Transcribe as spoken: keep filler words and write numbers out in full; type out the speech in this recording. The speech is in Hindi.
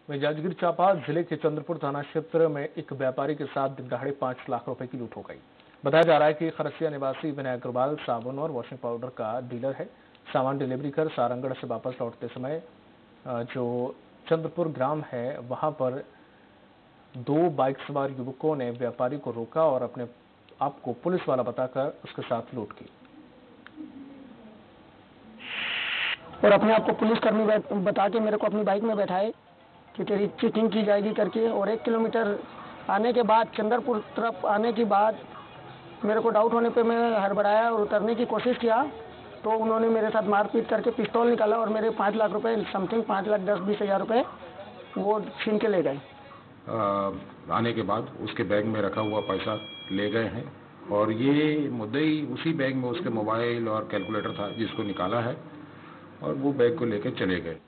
वहीं जांजगीर चांपा जिले के चंद्रपुर थाना क्षेत्र में एक व्यापारी के साथ दिन दहाड़े पांच लाख रुपए की लूट हो गई। बताया जा रहा है कि खरसिया निवासी विनय अग्रवाल साबुन और वॉशिंग पाउडर का डीलर है। सामान डिलीवरी कर सारंगढ़ से वापस लौटते समय जो चंद्रपुर ग्राम है वहां पर दो बाइक सवार युवकों ने व्यापारी को रोका और अपने आप को पुलिस वाला बताकर उसके साथ लूट की और अपने आप को पुलिस कर्मी बता के मेरे को अपनी बाइक में बैठाए कि तेरी चेकिंग की जाएगी करके। और एक किलोमीटर आने के बाद चंद्रपुर तरफ आने के बाद मेरे को डाउट होने पे मैं हड़बड़ाया और उतरने की कोशिश किया तो उन्होंने मेरे साथ मारपीट करके पिस्तौल निकाला और मेरे पाँच लाख रुपए समथिंग पाँच लाख दस बीस हजार रुपये वो छीन के ले गए। आने के बाद उसके बैग में रखा हुआ पैसा ले गए हैं और ये मुद्दई उसी बैग में उसके मोबाइल और कैलकुलेटर था जिसको निकाला है और वो बैग को लेकर चले गए।